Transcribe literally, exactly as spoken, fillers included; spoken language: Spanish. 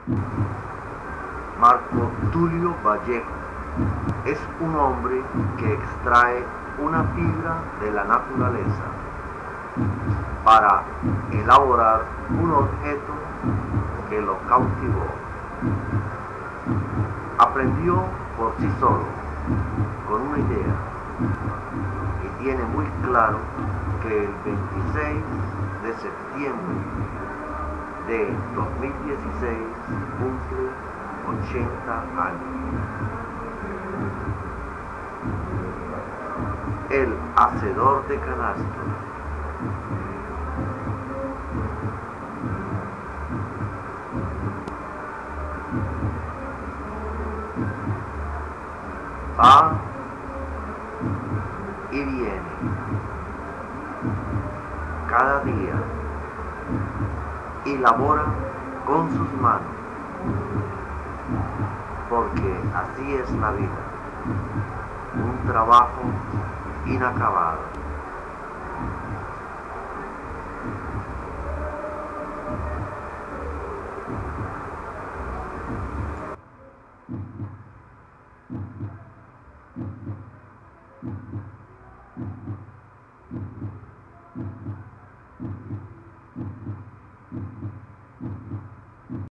Marco Tulio Vallejo es un hombre que extrae una fibra de la naturaleza para elaborar un objeto que lo cautivó. Aprendió por sí solo, con una idea, y tiene muy claro que el veintiséis de septiembre de dos mil dieciséis cumple ochenta años. El hacedor de canastos. Va y viene cada día y labora con sus manos, porque así es la vida, un trabajo inacabado.